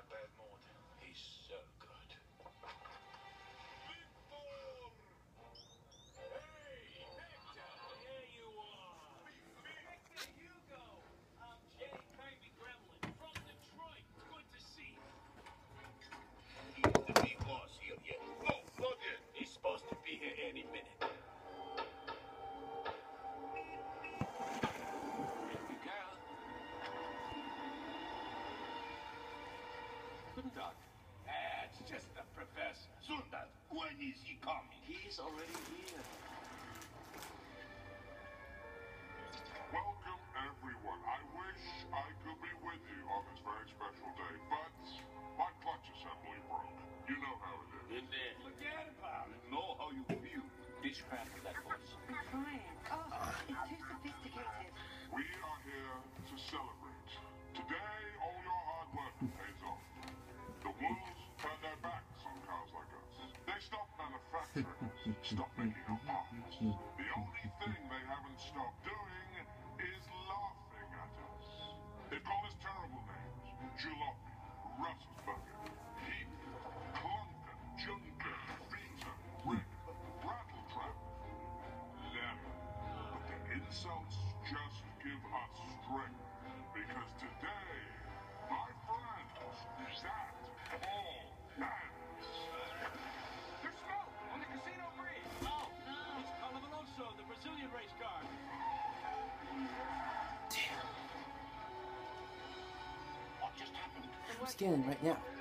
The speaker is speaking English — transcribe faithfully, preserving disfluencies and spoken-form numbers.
bad mood. He's so good. Victor! Hey, Victor! There you are! Victor Hugo! I'm Jay Kirby Gremlin from Detroit. Good to see you. He's the big boss here yet. No, not yet. He's supposed to be here any minute. Guten Tag. That's just the professor. Sundar, when is he coming? He's already here. Welcome, everyone. I wish I could be with you on this very special day, but my clutch assembly broke. You know how it is. In there. Forget about it. You know how you feel. Discraft that voice. I'm trying. Oh, it's too sophisticated. We are here to celebrate. Today, all your hard work pays off. The wolves turned their backs on cars like us. They stopped manufacturing us, stopped making our parts. The only thing they haven't stopped doing is laughing at us. They've called us terrible names. Jalopy, Rustsburger, Heap, Clunker, Junker, Vita, Rick, Rattletrap, Lemon. But the insults just give us strength. Because today, my friends, that all ends. There's smoke on the casino bridge. Oh, no. It's Calavaloso, the Brazilian race car. Damn. What just happened? I'm scanning right now.